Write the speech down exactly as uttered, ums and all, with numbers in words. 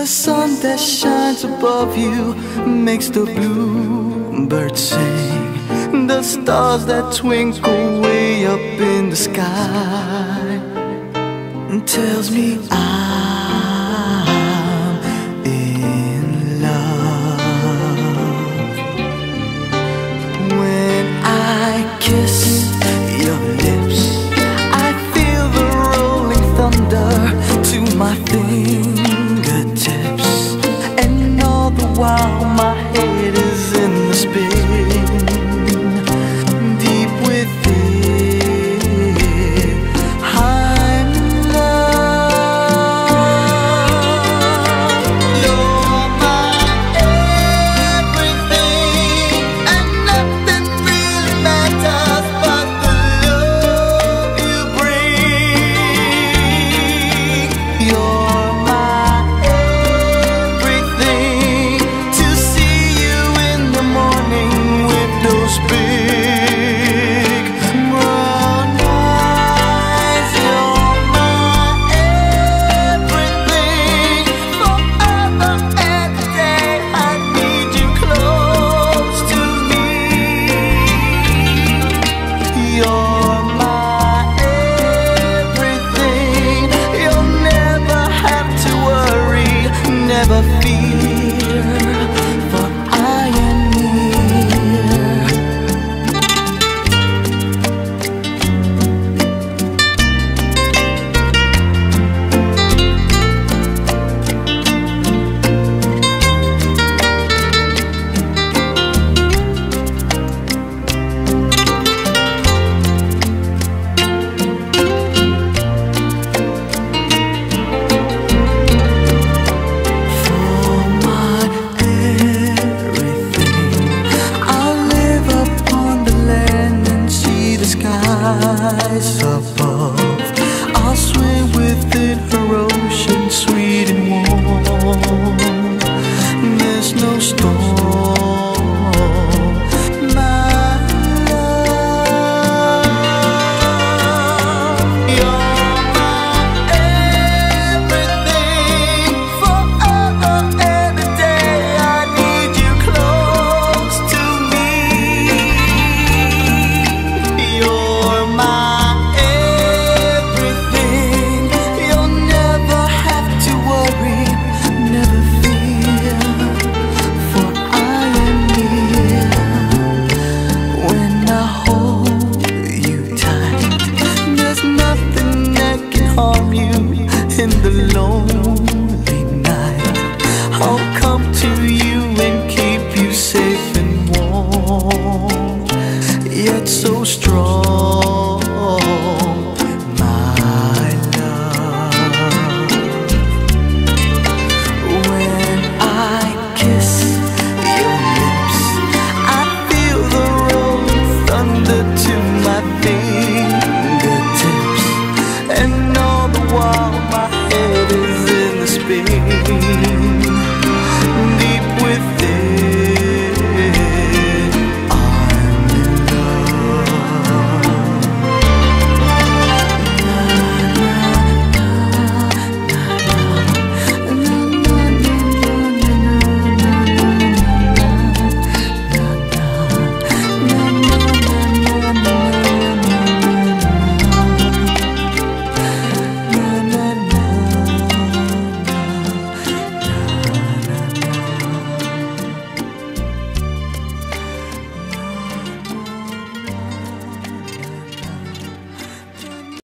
The sun that shines above you makes the bluebird sing. The stars that twinkle way up in the sky tells me I'm in love. When I kiss your lips, I feel the rolling thunder to my fingertips, and all the while my head is in the spin. Deep within, I'm in love. You're my everything, and nothing really matters but the love you bring. You're my everything. To see you in the morning with those big brown eyes. You're my everything. Forever and a day I need you close to me. You're my everything. You'll never have to worry, never fear, for I am near. For my everything, I'll live upon the land and see the skies above. I'll swim within her ocean, sweet and warm. There's no storm, my love. You're my everything. Forever and a day I need you close to me. You're my everything. You'll never have to worry, never fear, for I am near. When I hold you tight, there's nothing that can harm you in the lonely night. I'll come to you and keep you safe and warm, yet so strong.